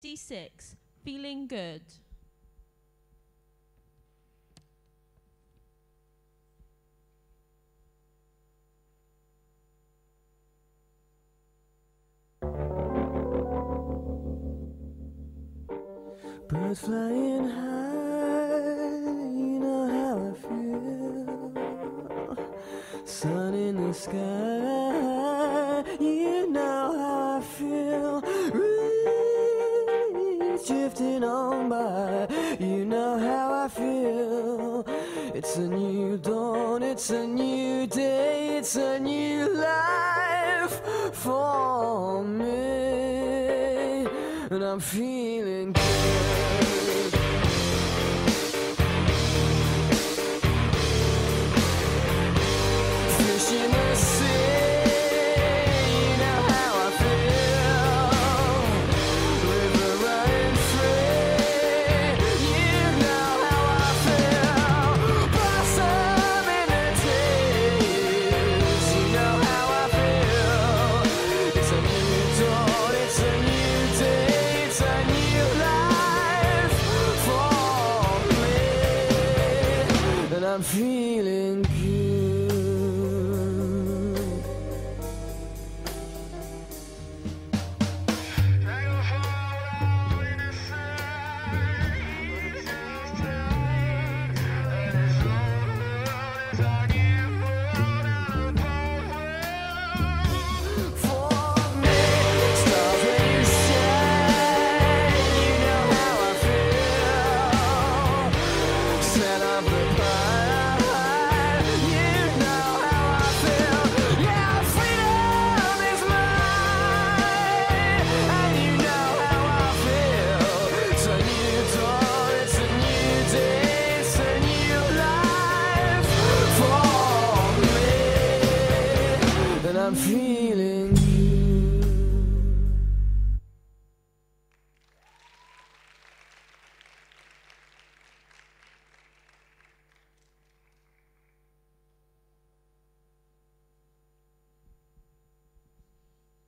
66, Feeling Good. Birds flying high, you know how I feel. Sun in the sky, you know how I feel. Reeds drifting on by, you know how I feel. It's a new dawn, it's a new day, it's a new life for me, and I'm feeling good. Fish in the sea, you know how I feel. River running free, you know how I feel. Blossom in the trees, you know how I feel. It's a new dawn, it's a new day, it's a new life for me, and I'm feeling good.